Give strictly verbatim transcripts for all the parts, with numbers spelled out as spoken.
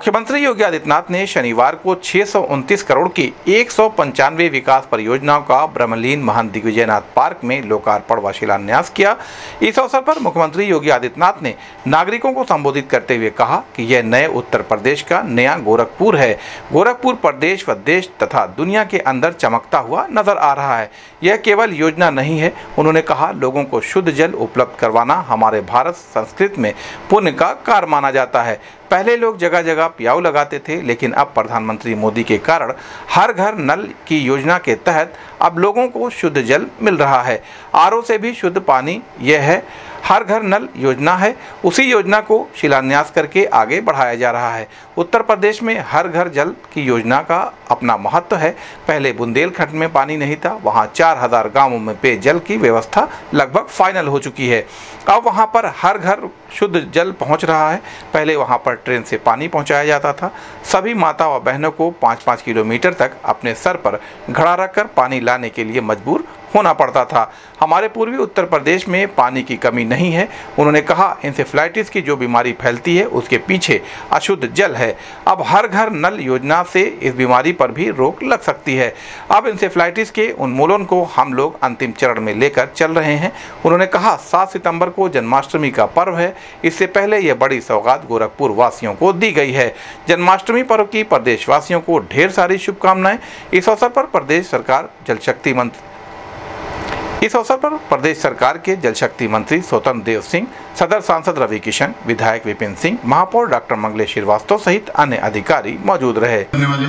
मुख्यमंत्री योगी आदित्यनाथ ने शनिवार को छह सौ उनतीस करोड़ की एक सौ पंचानवे विकास परियोजनाओं का ब्रह्मलीन महंत दिग्विजयनाथ पार्क में लोकार्पण व शिलान्यास किया। इस अवसर पर मुख्यमंत्री योगी आदित्यनाथ ने नागरिकों को संबोधित करते हुए कहा कि यह नए उत्तर प्रदेश का नया गोरखपुर है। गोरखपुर प्रदेश व देश तथा दुनिया के अंदर चमकता हुआ नजर आ रहा है। यह केवल योजना नहीं है। उन्होंने कहा, लोगों को शुद्ध जल उपलब्ध करवाना हमारे भारत संस्कृति में पुण्य का कार्य माना जाता है। पहले लोग जगह जगह प्याऊ लगाते थे, लेकिन अब प्रधानमंत्री मोदी के कारण हर घर नल की योजना के तहत अब लोगों को शुद्ध जल मिल रहा है। आरओ से भी शुद्ध पानी यह है। हर घर नल योजना है, उसी योजना को शिलान्यास करके आगे बढ़ाया जा रहा है। उत्तर प्रदेश में हर घर जल की योजना का अपना महत्व है। पहले बुंदेलखंड में पानी नहीं था, वहां चार हजार गाँवों में पेयजल की व्यवस्था लगभग फाइनल हो चुकी है। अब वहां पर हर घर शुद्ध जल पहुंच रहा है। पहले वहां पर ट्रेन से पानी पहुंचाया जाता था। सभी माता व बहनों को पाँच पाँच किलोमीटर तक अपने सर पर घड़ा रखकर पानी लाने के लिए मजबूर होना पड़ता था। हमारे पूर्वी उत्तर प्रदेश में पानी की कमी नहीं है। उन्होंने कहा, इंसेफ्लाइटिस की जो बीमारी फैलती है उसके पीछे अशुद्ध जल है। अब हर घर नल योजना से इस बीमारी पर भी रोक लग सकती है। अब इंसेफ्लाइटिस के उन्मूलन को हम लोग अंतिम चरण में लेकर चल रहे हैं। उन्होंने कहा, सात सितंबर को जन्माष्टमी का पर्व है। इससे पहले यह बड़ी सौगात गोरखपुर वासियों को दी गई है। जन्माष्टमी पर्व की प्रदेशवासियों को ढेर सारी शुभकामनाएं। इस अवसर पर प्रदेश सरकार जल शक्ति मंत्री इस अवसर पर प्रदेश सरकार के जल शक्ति मंत्री स्वतंत्र देव सिंह, सदर सांसद रवि किशन, विधायक विपिन सिंह, महापौर डॉक्टर मंगलेश श्रीवास्तव सहित अन्य अधिकारी मौजूद रहे।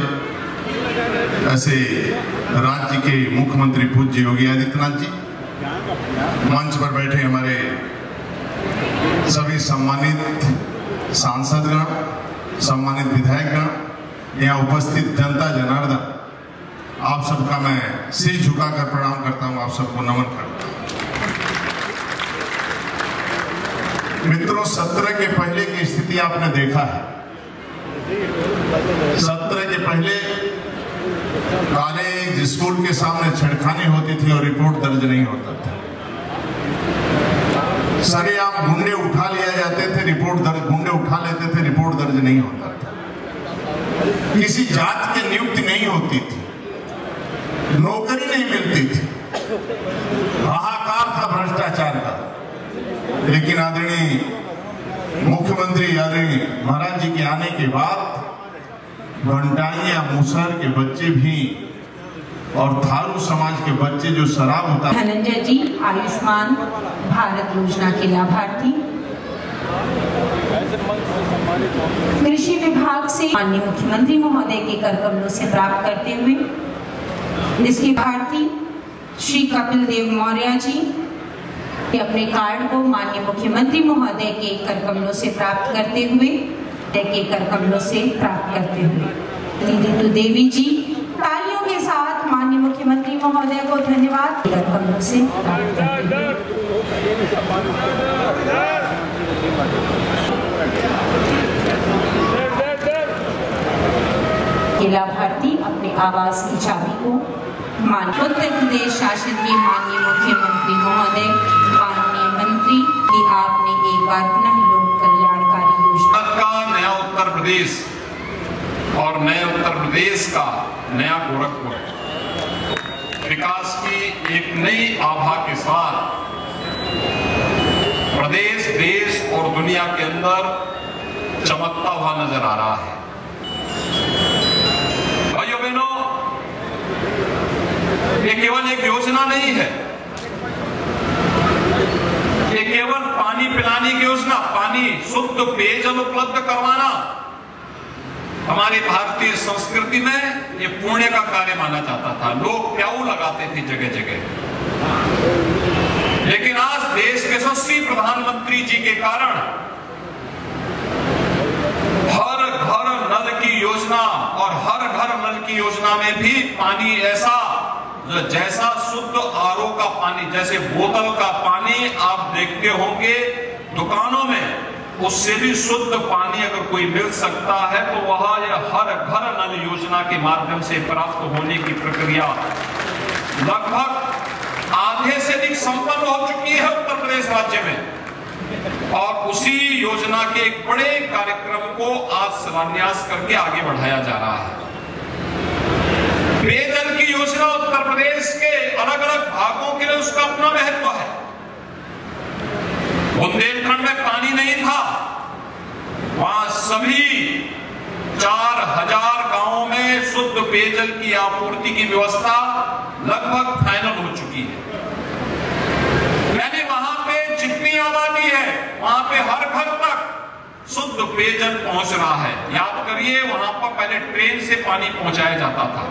ऐसे राज्य के मुख्यमंत्री पूज्य योगी आदित्यनाथ जी, मंच पर बैठे हमारे सभी सम्मानित सांसदगण, सम्मानित विधायकगण, यहाँ उपस्थित जनता जनार्दन, आप सबका मैं सिर झुकाकर प्रणाम करता हूं, आप सबको नमन करता हूं। मित्रों, सत्र के पहले की स्थिति आपने देखा है। सत्र के पहले कॉलेज स्कूल के सामने छेड़खानी होती थी और रिपोर्ट दर्ज नहीं होता था। सरेआम गुंडे उठा लिया जाते थे, रिपोर्ट दर्ज गुंडे उठा लेते थे, रिपोर्ट दर्ज नहीं होता था। किसी जात की नियुक्ति नहीं होती थी, नौकरी नहीं मिलती थी, हाहाकार था भ्रष्टाचार का। लेकिन आदरणीय मुख्यमंत्री आदरणीय महाराज जी के आने के बाद भंटाइया मुसहर के बच्चे भी और थारू समाज के बच्चे जो शराब होता। धनंजय जी, आयुष्मान भारत योजना के लाभार्थी, कृषि विभाग से माननीय मुख्यमंत्री महोदय के कर कमलों से प्राप्त करते हुए, जिसके भारती श्री कपिल देव मौर्य जी अपने कार्ड को माननीय मुख्यमंत्री महोदय के कर कमलों से प्राप्त करते हुए के कर कमलों से प्राप्त करते हुए रितु देवी जी, तालियों के साथ माननीय मुख्यमंत्री महोदय को धन्यवाद कर कमलों से प्राप्त करते हुए लाभार्थी अपने आवास की चाबी को माननीय उत्तर प्रदेश शासन के माननीय मुख्यमंत्री महोदय, माननीय मंत्री कि आपने एक बार पुनः लोक कल्याणकारी योजना का नया उत्तर प्रदेश और नए उत्तर प्रदेश का नया गोरखपुर विकास की एक नई आभा के साथ प्रदेश, देश और दुनिया के अंदर चमकता हुआ नजर आ रहा है। भाइयों बहनों, ये केवल एक योजना नहीं है, ये केवल पानी पिलाने की योजना, पानी शुद्ध पेयजल उपलब्ध करवाना हमारी भारतीय संस्कृति में ये पुण्य का कार्य माना जाता था। लोग प्याऊ लगाते थे जगह जगह, लेकिन आज देश के यशस्वी प्रधानमंत्री जी के कारण हर घर नल की योजना और हर घर नल की योजना में भी पानी ऐसा जैसा शुद्ध आरओ का पानी, जैसे बोतल का पानी आप देखते होंगे दुकानों में, उससे भी शुद्ध पानी अगर कोई मिल सकता है तो वह हर घर नल योजना के माध्यम से प्राप्त होने की प्रक्रिया लगभग आधे से अधिक संपन्न हो चुकी है उत्तर प्रदेश राज्य में। और उसी योजना के एक बड़े कार्यक्रम को आज शिलान्यास करके आगे बढ़ाया जा रहा है। पेयजल की योजना उत्तर प्रदेश के अलग अलग भागों के लिए उसका अपना महत्व है। बुंदेलखंड में पानी नहीं था, वहां सभी चार हजार गांवों में शुद्ध पेयजल की आपूर्ति की व्यवस्था लगभग फाइनल हो चुकी है। यानी वहां पे जितनी आबादी है वहां पे हर घर तक शुद्ध पेयजल पहुंच रहा है। याद करिए, वहां पर पहले ट्रेन से पानी पहुंचाया जाता था।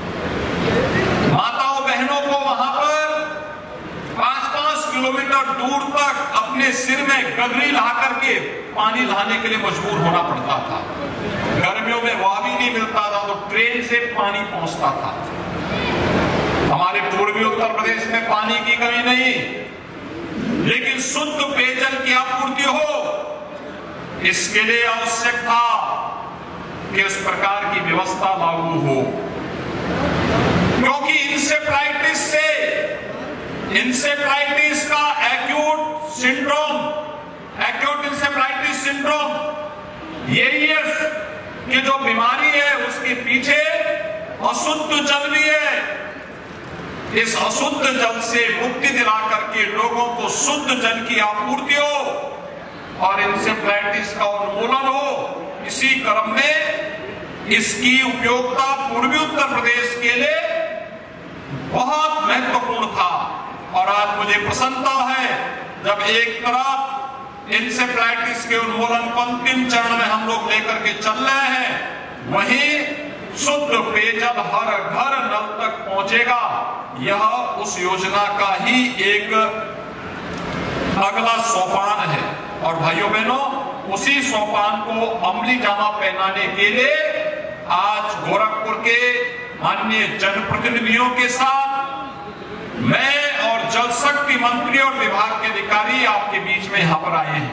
माताओं बहनों को वहां पर पांच पांच किलोमीटर दूर तक अपने सिर में गगरी ला करके पानी लाने के लिए मजबूर होना पड़ता था। गर्मियों में वह भी नहीं मिलता था तो ट्रेन से पानी पहुंचता था। हमारे पूर्वी उत्तर प्रदेश में पानी की कमी नहीं, लेकिन शुद्ध पेयजल की आपूर्ति हो, इसके लिए आवश्यक था कि उस प्रकार की व्यवस्था लागू हो, क्योंकि इंसेफ्लाइटिस से इंसेफ्लाइटिस का acute syndrome acute encephalitis syndrome यही है कि जो बीमारी है उसके पीछे अशुद्ध जल भी है। इस अशुद्ध जल से मुक्ति दिला करके लोगों को शुद्ध जल की आपूर्ति हो और इंसेफ्लाइटिस का उन्मूलन हो, इसी क्रम में इसकी उपयोगिता पूर्वी उत्तर प्रदेश के लिए बहुत महत्वपूर्ण था। और आज मुझे प्रसन्नता है जब एक तरफ इंसेफ्लाइटिस के उन्मूलन को अंतिम चरण में हम लोग लेकर के चल रहे हैं, वहीं शुद्ध पेयजल हर घर नल तक पहुंचेगा। यह उस योजना का ही एक अगला सोपान है। और भाइयों बहनों, उसी सोपान को अमली जामा पहनाने के लिए आज गोरखपुर के माननीय जनप्रतिनिधियों के साथ मैं और जल शक्ति मंत्री और विभाग के अधिकारी आपके बीच में यहां पर आए हैं।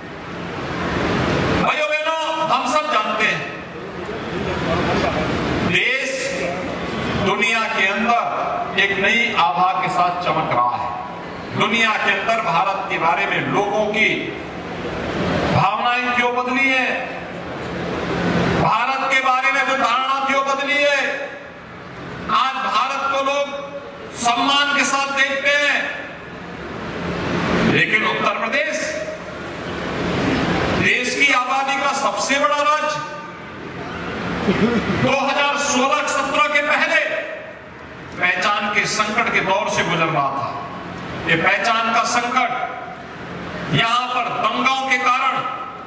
भाइयों बहनों, हम सब जानते हैं देश दुनिया के अंदर एक नई आभा के साथ चमक रहा है। दुनिया के अंदर भारत के बारे में लोगों की भावनाएं क्यों बदली है, भारत के बारे में जो धारणा क्यों बदली है। आज भारत को लोग सम्मान के साथ देखते हैं, लेकिन उत्तर प्रदेश देश की आबादी का सबसे बड़ा राज्य दो हज़ार सोलह सत्रह के पहले पहचान के संकट के दौर से गुजर रहा था। ये पहचान का संकट यहां पर दंगाओं के कारण,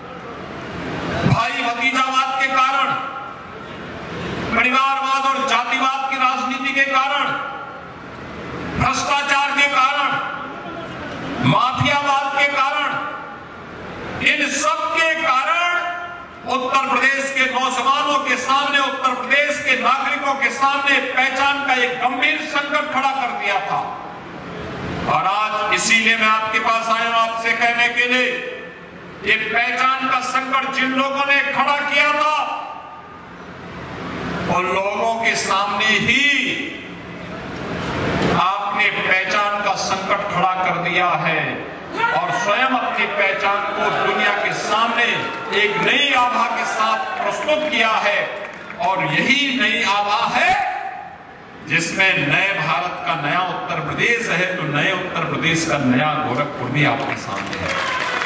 भाई भतीजावाद के कारण, परिवारवाद और जातिवाद की राजनीति के कारण, भ्रष्टाचार के कारण, माफियावाद के कारण, इन सब के कारण उत्तर प्रदेश के नौजवानों के सामने, उत्तर प्रदेश के नागरिकों के सामने पहचान का एक गंभीर संकट खड़ा कर दिया था। और आज इसीलिए मैं आपके पास आया हूं आपसे कहने के लिए, ये पहचान का संकट जिन लोगों ने खड़ा किया था उन लोगों के सामने ही आपने पहचान का संकट खड़ा कर दिया है और स्वयं अपनी पहचान को दुनिया के सामने एक नई आभा के साथ प्रस्तुत किया है। और यही नई आभा है जिसमें नए भारत का नया उत्तर प्रदेश है, तो नए उत्तर प्रदेश का नया गोरखपुर भी आपके सामने है।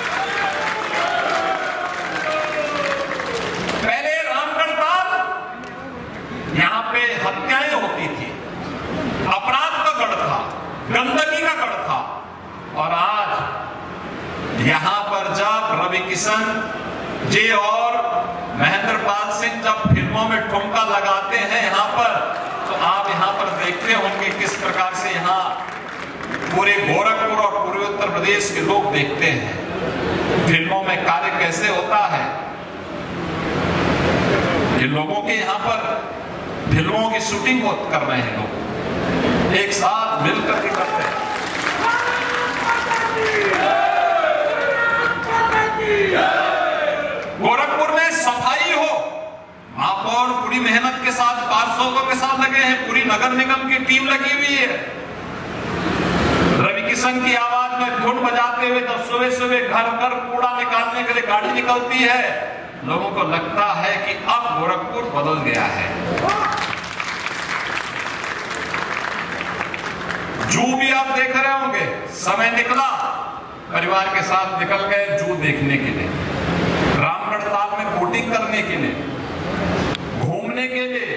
पहले रामगढ़ताल यहां पे हत्याएं होती थी, अपराध का गढ़ था, गंदगी का गढ़ था। और आज यहां पर जब रवि किशन जी और महेंद्र पाल सिंह जब फिल्मों में ठुमका लगाते हैं यहां पर, तो आप यहां पर देखते होंगे किस प्रकार से यहां पूरे गोरखपुर और पूर्वी उत्तर प्रदेश के लोग देखते हैं फिल्मों में कार्य कैसे होता है। ये लोगों के यहां पर फिल्मों की शूटिंग कर रहे हैं, लोग एक साथ मिलकर के करते हैं। गोरखपुर में सफाई हो, महापौर पूरी मेहनत के साथ पार्षदों के साथ लगे हैं, पूरी नगर निगम की टीम लगी हुई है। रवि किशन किशन की आवाज में धुन बजाते हुए जब सुबह सुबह घर घर कूड़ा निकालने के लिए गाड़ी निकलती है, लोगों को लगता है कि अब गोरखपुर बदल गया है। जू भी आप देख रहे होंगे, समय निकला, परिवार के साथ निकल गए जू देखने के लिए, रामगढ़ ताल में बोटिंग करने के लिए, घूमने के लिए।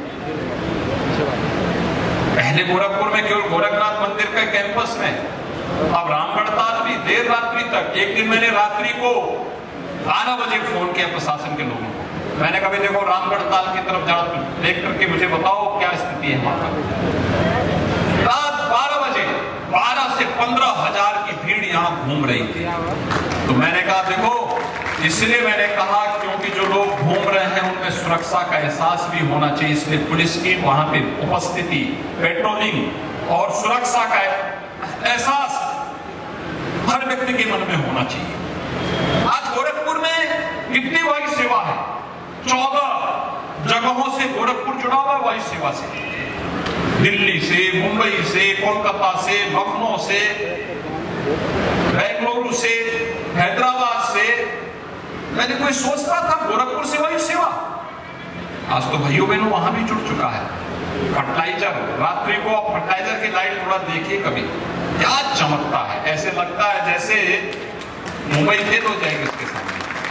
पहले गोरखपुर में केवल गोरखनाथ मंदिर के कैंपस में, अब रामगढ़ ताल भी देर रात्रि तक। एक दिन मैंने रात्रि को बारह बजे फोन किया प्रशासन के लोगों को, मैंने कहा देखो रामगढ़ ताल की तरफ जा देख करके मुझे बताओ क्या स्थिति है वहां पर। रात बारह बजे बारह से पंद्रह हजार की भीड़ यहाँ घूम रही थी। तो मैंने कहा देखो, इसलिए मैंने कहा क्योंकि जो लोग घूम रहे हैं उनमें सुरक्षा का एहसास भी होना चाहिए, इसलिए पुलिस की वहां पे उपस्थिति, पेट्रोलिंग और सुरक्षा का एहसास हर व्यक्ति के मन में होना चाहिए। आज गोरखपुर में कितनी वायु सेवा है, चौदह जगहों से गोरखपुर जुड़ा हुआ वायु सेवा से, दिल्ली से, मुंबई से, कोलकाता से, लखनऊ से, बेंगलुरु से, हैदराबाद से। मैंने कोई सोचता था गोरखपुर से वायु सेवा, आज तो भाइयों बहनों वहां भी जुड़ चुका है। फर्टिलाइजर, रात्रि को आप फर्टिलाइजर की लाइट थोड़ा देखिए कभी, क्या चमकता है, ऐसे लगता है जैसे मुंबई फेल हो जाएगी उसके सामने।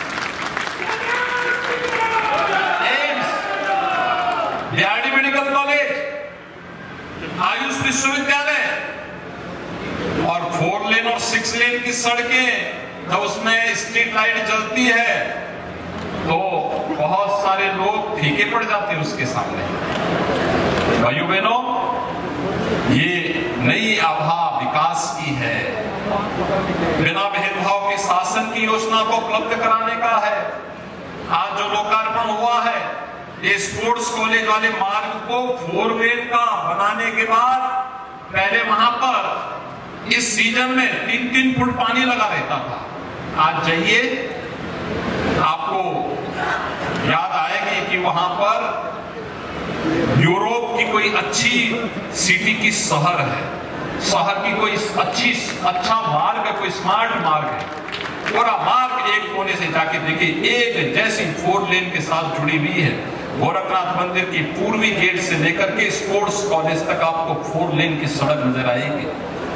AIIMS, BRD medical college, Ayush विश्वविद्यालय और फोर लेन और सिक्स लेन की सड़कें, जब उसमें स्ट्रीट लाइट जलती है तो बहुत सारे लोग फीके पड़ जाते हैं उसके सामने। भाइयों बहनों, ये नई आभा विकास की है, बिना भेदभाव के शासन की योजना को उपलब्ध कराने का है। आज जो लोकार्पण हुआ है, ये स्पोर्ट्स कॉलेज वाले मार्ग को फोर लेन का बनाने के बाद पहले वहां पर इस सीजन में तीन तीन फुट पानी लगा रहता था। आज जाइए, आपको याद आएगी कि वहां पर यूरोप की कोई अच्छी सिटी की शहर है, शहर की कोई अच्छी अच्छा मार्ग है, कोई स्मार्ट मार्ग है, पूरा मार्ग एक कोने से जाके देखिए एक जैसी फोर लेन के साथ जुड़ी हुई है। गोरखनाथ मंदिर की पूर्वी गेट से लेकर के स्पोर्ट्स कॉलेज तक आपको फोर लेन की सड़क नजर आएगी।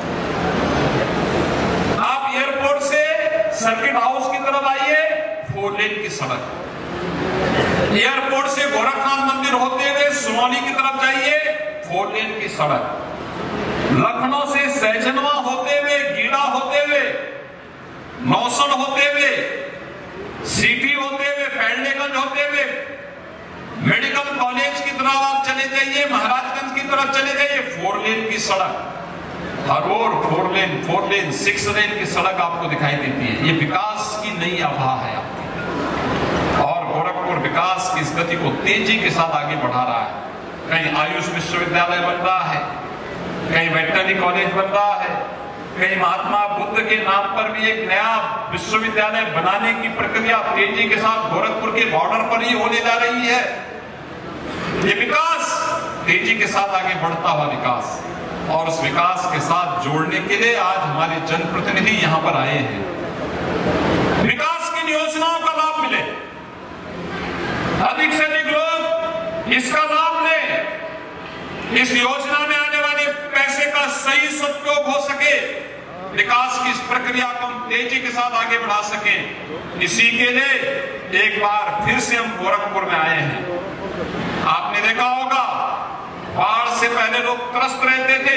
आप एयरपोर्ट से सर्किट हाउस की तरफ आइए, फोर लेन की सड़क। एयरपोर्ट से गोरखनाथ मंदिर होते हुए सुनौली की तरफ जाइए, फोर लेन की सड़क। लखनऊ से सहजनवा होते हुए, गीड़ा होते हुए, नौसन होते हुए, सीटी होते हुए, पैडलेगंज होते हुए, मेडिकल कॉलेज की तरफ आप चले जाइए, महाराजगंज की तरफ चले जाइए, फोर लेन की सड़क। हर ओर four lane, four lane, six lane की सड़क आपको दिखाई देती है। ये विकास की नई आभा है आपकी, और गोरखपुर विकास की इस गति को तेजी के साथ आगे बढ़ा रहा है। कहीं आयुष विश्वविद्यालय बन रहा है, कहीं वेटरनरी कॉलेज बन रहा है, कहीं महात्मा बुद्ध के नाम पर भी एक नया विश्वविद्यालय बनाने की प्रक्रिया तेजी के साथ गोरखपुर के बॉर्डर पर ही होने जा रही है। ये विकास तेजी के साथ आगे बढ़ता हुआ विकास, और उस विकास के साथ जोड़ने के लिए आज हमारे जनप्रतिनिधि यहाँ पर आए हैं। विकास की योजनाओं का लाभ मिले, अधिक से अधिक लोग इसका लाभ लें, इस योजना में आने वाले पैसे का सही सदुपयोग हो सके, विकास की इस प्रक्रिया को हम तेजी के साथ आगे बढ़ा सकें। इसी के लिए एक बार फिर से हम गोरखपुर में आए हैं। आपने देखा होगा, बाढ़ से पहले लोग त्रस्त रहते थे,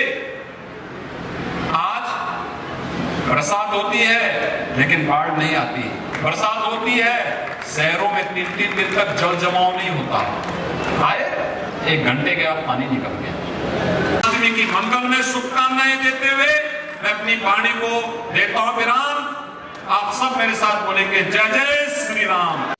आज बरसात होती है लेकिन बाढ़ नहीं आती। बरसात होती है, शहरों में तीन तीन दिन तक जल जमाव नहीं होता, आए एक घंटे के बाद पानी निकल गया। आदमी की मंगल में शुभकामनाएं देते हुए मैं अपनी वाणी को देता हूं विराम। आप सब मेरे साथ बोलेंगे, जय जय श्री राम।